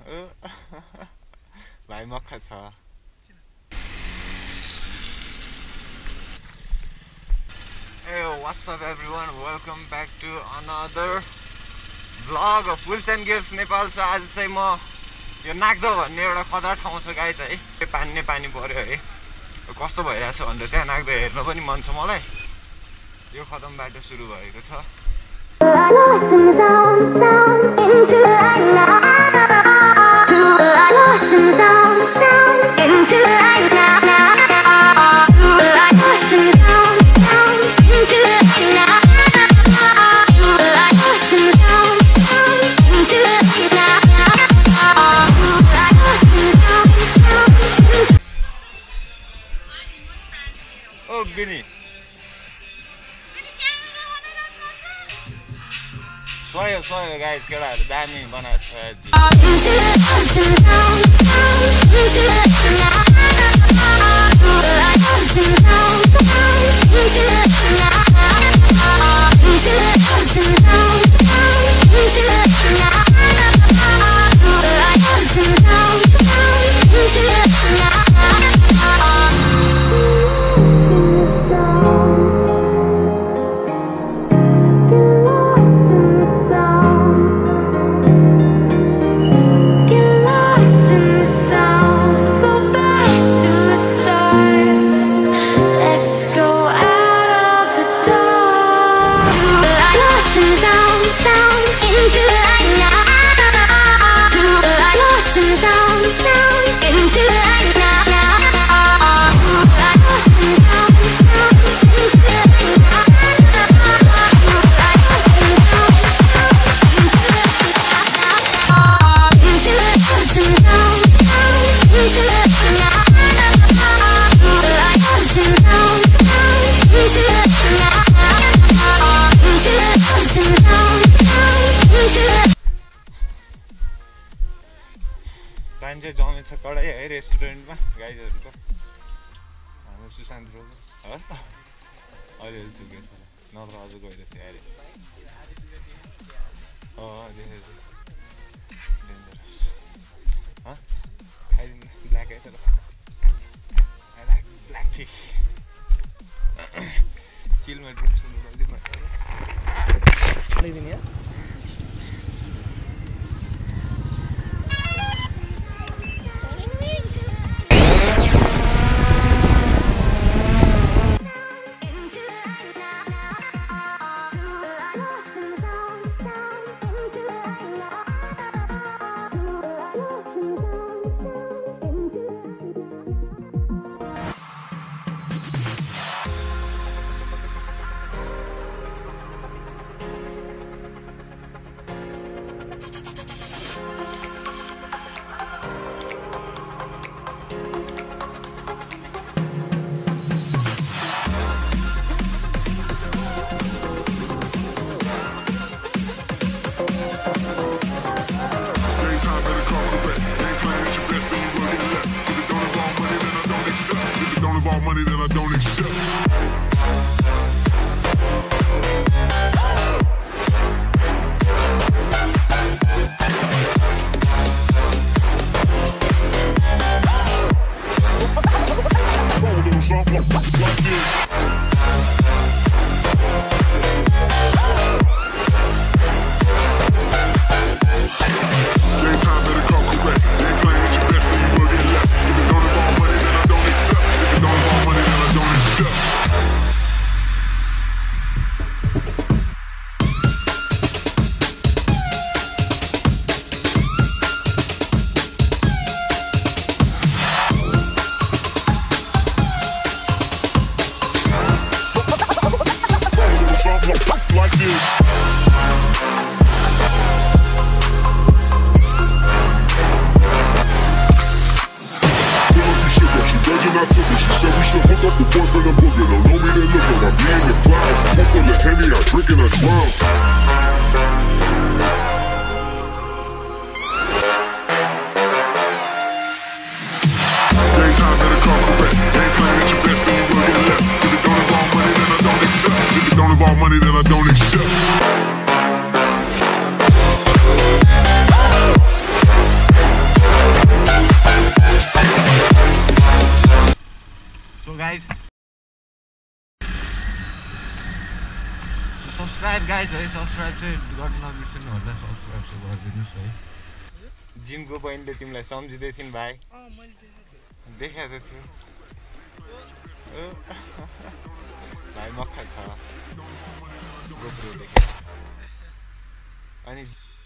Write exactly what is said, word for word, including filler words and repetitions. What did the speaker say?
भाइ मक्खा छ Hey, what's up everyone? Welcome back to another vlog of W and G Nepal. So आज चाहिँ म यो Nagdaha भन्ने एउटा खतरा ठाउँ छ गाइस है. पानी नै पानी पर्यो है. कस्तो भइरहेछ भन्दा त्यहाँ Nagdaha हेर्न पनि मन छ मलाई. यो खतम बाटो सुरु भएको छ. Oh, Gini. Soyo, soyo, guys, केटाहरु दामी बनाएको पानी जमे छ कडाई है रेस्टुरेन्टमा गाइजहरुको हाम्रो सुशान्त ब्रोको हो अहिले सुके छ नत्र अझ गएर थियो अरे अ देखेछ डेन्जरस ह खाइदिन ब्ल्याक है तर आई लाइक ब्ल्याक टी किल मा ड्रिप सुन्नु पर्दैन लिदिन या money that I don't accept. Like this. Money that I don't accept. Subscribe guys है, सब्सक्राइब चाहिँ गर्न नबिर्सनु होला, सब्सक्राइब चाहिँ गरिदिनुहोस् है। जिमको बहिनीले तिमीलाई सम्झिँदै थिइन् भाइ? देखाएको थियो भाइ मक्खा छ गोप्रो देखाएको अनि